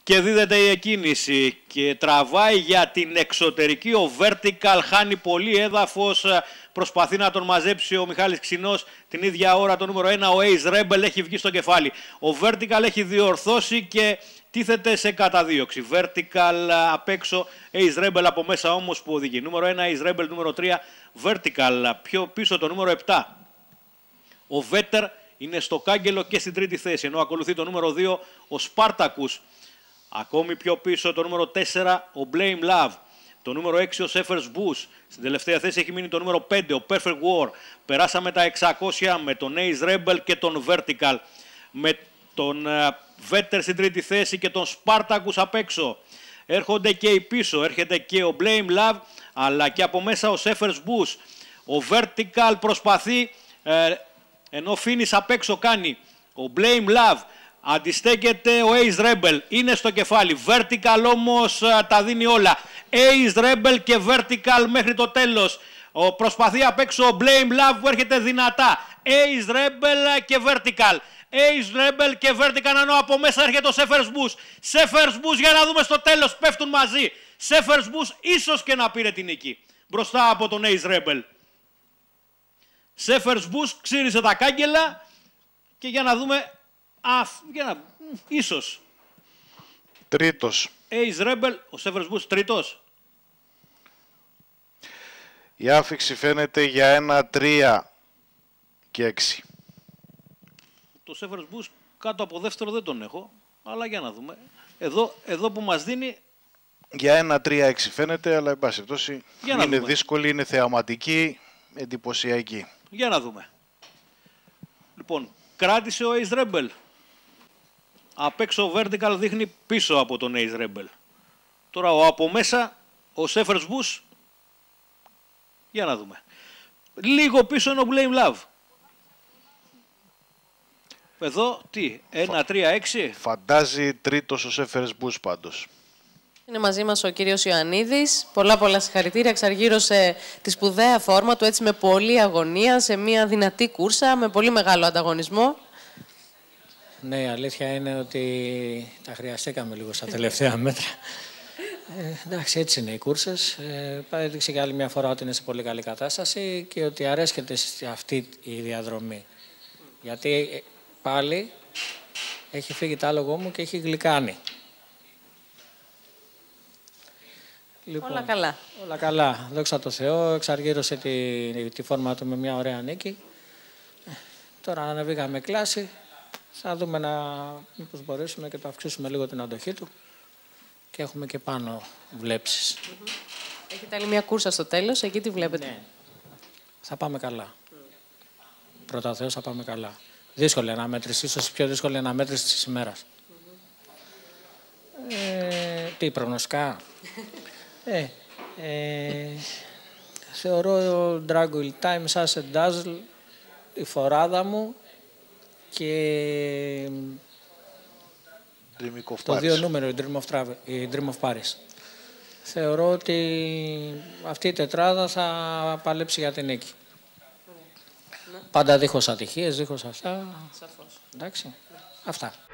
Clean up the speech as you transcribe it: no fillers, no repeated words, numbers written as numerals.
Και δίδεται η εκκίνηση και τραβάει για την εξωτερική. Ο Vertical χάνει πολύ έδαφος. Προσπαθεί να τον μαζέψει ο Μιχάλης Ξινός. Την ίδια ώρα το νούμερο 1 ο Ace Rebel έχει βγει στο κεφάλι. Ο Vertical έχει διορθώσει και τίθεται σε καταδίωξη. Vertical απ' έξω, Ace Rebel από μέσα όμως που οδηγεί. Νούμερο 1 Ace Rebel, νούμερο 3 Vertical. Πιο πίσω το νούμερο 7. Ο Vetter είναι στο κάγκελο και στην τρίτη θέση. Ενώ ακολουθεί το νούμερο 2 ο Spartacus. Ακόμη πιο πίσω το νούμερο 4 ο Blame Love. Το νούμερο 6 ο Sefers Bush. Στην τελευταία θέση έχει μείνει το νούμερο 5 ο Perfect War. Περάσαμε τα 600 με τον Ace Rebel και τον Vertical. Με τον Vetter στην τρίτη θέση και τον Spartacus απ' έξω. Έρχονται και οι πίσω. Έρχεται και ο Blame Love αλλά και από μέσα ο Sefers Bush. Ο Vertical προσπαθεί ενώ Finish απ' έξω κάνει ο Blame Love. Αντιστέκεται ο Ace Rebel, είναι στο κεφάλι. Vertical όμως τα δίνει όλα. Ace Rebel και Vertical μέχρι το τέλος. Προσπαθεί απ' έξω ο Blame Love που έρχεται δυνατά. Ace Rebel και Vertical. Ace Rebel και Vertical, ενώ από μέσα έρχεται ο Sefers Bush. Sefers Bush για να δούμε στο τέλος, πέφτουν μαζί. Sefers Bush ίσως και να πήρε την νίκη μπροστά από τον Ace Rebel. Sefers Bush ξύρισε τα κάγκελα και για να δούμε... ίσως. Τρίτος. Ace Rebel, ο Sefers Bush τρίτος. Η άφιξη φαίνεται για 1-3 και 6. Το Sefers Bush κάτω από δεύτερο δεν τον έχω, αλλά για να δούμε. Εδώ που μας δίνει... Για 1-3-6 φαίνεται, αλλά εν πάση περιπτώσει είναι δύσκολη, είναι θεαματική, εντυπωσιακή. Για να δούμε. Λοιπόν, κράτησε ο Ace Rebel. Απ' έξω ο Vertical δείχνει πίσω από τον Ace Rebel. Τώρα από μέσα ο Sefers Bush. Για να δούμε. Λίγο πίσω είναι ο Blame Love. Εδώ τι, 1-3-6. Φαντάζει τρίτος ο Sefers Bush πάντως. Είναι μαζί μας ο κύριος Ιωαννίδης. Πολλά συγχαρητήρια. Εξαργύρωσε τη σπουδαία φόρμα του έτσι με πολλή αγωνία, σε μια δυνατή κούρσα, με πολύ μεγάλο ανταγωνισμό. Ναι, η αλήθεια είναι ότι τα χρειαστήκαμε λίγο στα τελευταία μέτρα. Εντάξει, έτσι είναι οι κούρσες. Έδειξε και άλλη μια φορά ότι είναι σε πολύ καλή κατάσταση και ότι αρέσκεται σε αυτή η διαδρομή. Γιατί πάλι έχει φύγει το άλογο μου και έχει γλυκάνει. Λοιπόν, όλα καλά. Όλα καλά. Δόξα τω Θεώ, εξαργύρωσε τη φόρμα του με μια ωραία νίκη. Τώρα ανεβήκαμε κλάση. Θα δούμε μήπως μπορέσουμε και το αυξήσουμε λίγο την αντοχή του. Και έχουμε και πάνω βλέψεις. Έχετε άλλη μια κούρσα στο τέλος, εκεί τι βλέπετε. Ναι. Θα πάμε καλά. Πρώτα ο Θεός θα πάμε καλά. Δύσκολη αναμέτρηση, ίσως η πιο δύσκολη αναμέτρηση της ημέρας. Τι προγνωστικά. Θεωρώ Drag Wheel Time, Sunset Dazzle, η φοράδα μου και το 2 νούμερο, η Dream of Paris. Θεωρώ ότι αυτή η τετράδα θα παλέψει για την νίκη. Πάντα δίχως ατυχίες, δίχως αυτά. Σαφώς. Εντάξει, αυτά.